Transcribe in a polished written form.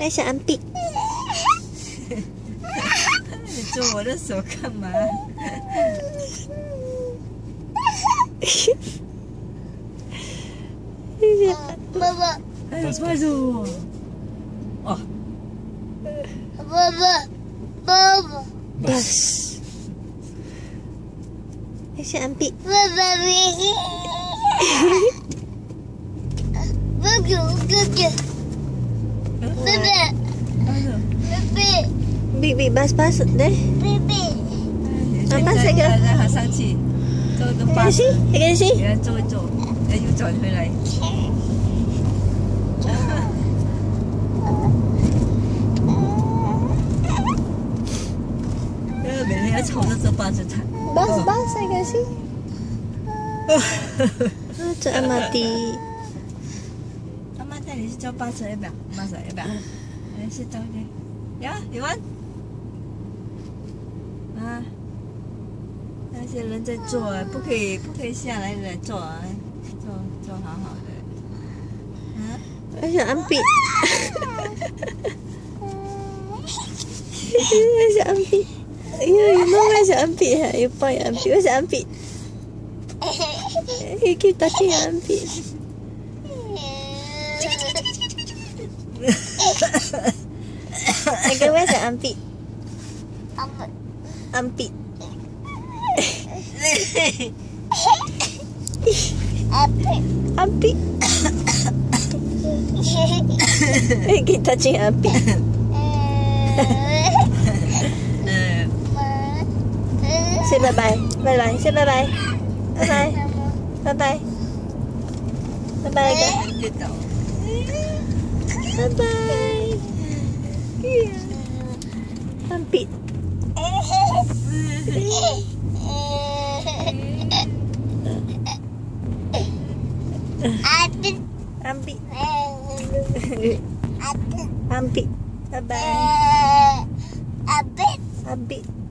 还想安比？ 你捉我的手干嘛？ 爸爸， 哎呀，快住！哦， 爸爸，爸爸， Bus. 还想安比？ 爸爸，爸爸， Big bus bus deh. 再让他上去，坐个巴士， Again sih. 给他坐一坐，又转回来。每天要吵着坐巴士踩。 Bus bus again sih.这阿玛蒂。 阿妈带你去坐巴士要不要？巴士要不要？来去坐去。呀，你玩？啊，那些人在坐，不可以下来坐啊，坐好好的。啊， 还想安比？还想安比？哎呦，你妈妈想安比哈，又帮安比，我想安比。Kita sih安比。那个我想安比。安比。安比。Kita sih安比。Say bye bye, bye bye, say bye bye, bye bye, bye bye, bye bye, bye bye. Hampir. Hampir. Hampir. Bye bye. Hampir.